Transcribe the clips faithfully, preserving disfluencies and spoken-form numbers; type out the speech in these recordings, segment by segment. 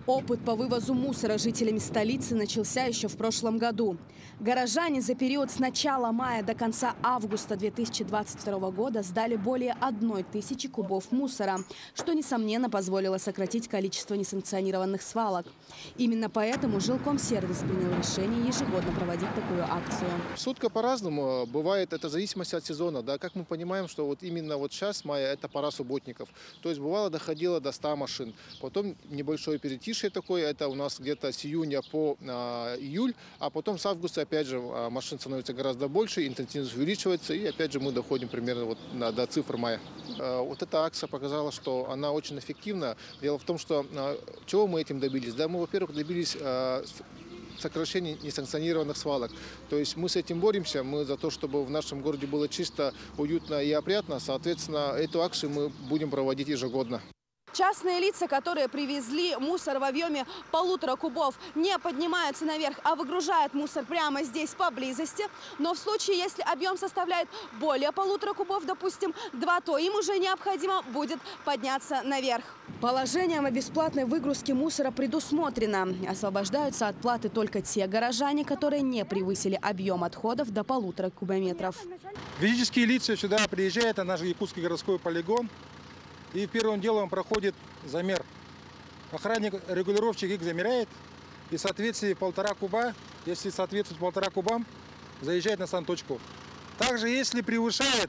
Опыт по вывозу мусора жителями столицы начался еще в прошлом году. Горожане за период с начала мая до конца августа две тысячи двадцать второго года сдали более одной тысячи кубов мусора, что, несомненно, позволило сократить количество несанкционированных свалок. Именно поэтому Жилкомсервис принял решение ежегодно проводить такую акцию. Сутка по-разному. Бывает, это в зависимости от сезона. Да, как мы понимаем, что вот именно вот сейчас, мая, это пора субботников. То есть бывало, доходило до ста машин. Потом небольшое перетишье такое, это у нас где-то с июня по а, июль, а потом с августа опять же машин становится гораздо больше, интенсивность увеличивается, и опять же мы доходим примерно вот на, до цифр мая. А, вот эта акция показала, что она очень эффективна. Дело в том, что а, чего мы этим добились? Да, мы, во-первых, добились а, сокращения несанкционированных свалок. То есть мы с этим боремся, мы за то, чтобы в нашем городе было чисто, уютно и опрятно. Соответственно, эту акцию мы будем проводить ежегодно. Частные лица, которые привезли мусор в объеме полутора кубов, не поднимаются наверх, а выгружают мусор прямо здесь поблизости. Но в случае, если объем составляет более полутора кубов, допустим, два, то им уже необходимо будет подняться наверх. Положением о бесплатной выгрузке мусора предусмотрено. Освобождаются от платы только те горожане, которые не превысили объем отходов до полутора кубометров. Физические лица сюда приезжают на наш Якутский городской полигон. И первым делом проходит замер. Охранник-регулировщик их замеряет. И в соответствии полтора куба, если соответствует полтора кубам, заезжает на санточку. Также, если превышает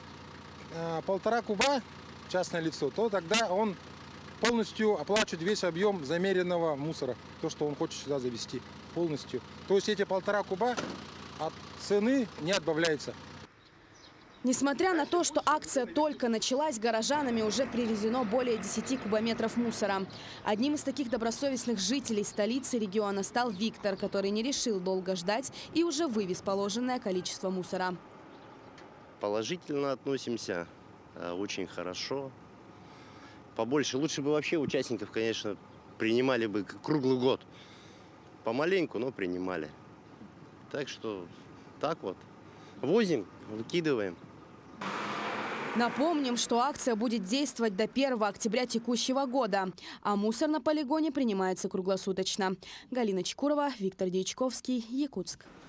э, полтора куба частное лицо, то тогда он полностью оплачивает весь объем замеренного мусора. То, что он хочет сюда завести полностью. То есть эти полтора куба от цены не отбавляется. Несмотря на то, что акция только началась, горожанами уже привезено более десяти кубометров мусора. Одним из таких добросовестных жителей столицы региона стал Виктор, который не решил долго ждать и уже вывез положенное количество мусора. Положительно относимся, очень хорошо. Побольше, лучше бы вообще участников, конечно, принимали бы круглый год. Помаленьку, но принимали. Так что так вот, возим, выкидываем. Напомним, что акция будет действовать до первого октября текущего года, а мусор на полигоне принимается круглосуточно. Галина Чекурова, Виктор Дьячковский, Якутск.